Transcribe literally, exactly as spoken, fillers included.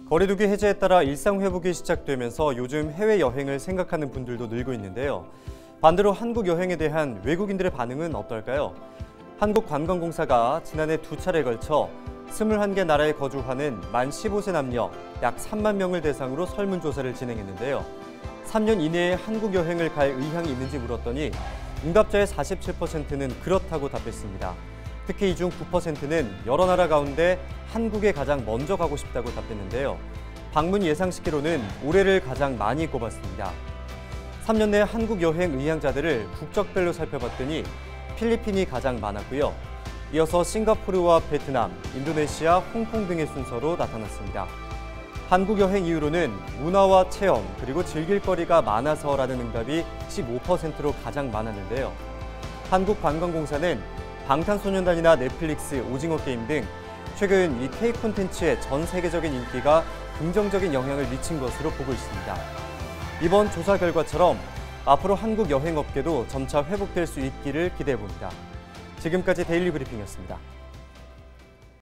거리두기 해제에 따라 일상 회복이 시작되면서 요즘 해외여행을 생각하는 분들도 늘고 있는데요. 반대로 한국 여행에 대한 외국인들의 반응은 어떨까요? 한국관광공사가 지난해 두 차례에 걸쳐 스물한 개 나라에 거주하는 만 십오 세 남녀 약 삼만 명을 대상으로 설문조사를 진행했는데요. 삼 년 이내에 한국 여행을 갈 의향이 있는지 물었더니 응답자의 사십칠 퍼센트는 그렇다고 답했습니다. 특히 이 중 구 퍼센트는 여러 나라 가운데 한국에 가장 먼저 가고 싶다고 답했는데요. 방문 예상시기로는 올해를 가장 많이 꼽았습니다. 삼 년 내 한국 여행 의향자들을 국적별로 살펴봤더니 필리핀이 가장 많았고요. 이어서 싱가포르와 베트남, 인도네시아, 홍콩 등의 순서로 나타났습니다. 한국 여행 이유로는 문화와 체험, 그리고 즐길 거리가 많아서라는 응답이 십오 퍼센트로 가장 많았는데요. 한국관광공사는 방탄소년단이나 넷플릭스, 오징어 게임 등 최근 이 K 콘텐츠의 전 세계적인 인기가 긍정적인 영향을 미친 것으로 보고 있습니다. 이번 조사 결과처럼 앞으로 한국 여행업계도 점차 회복될 수 있기를 기대해봅니다. 지금까지 데일리 브리핑이었습니다.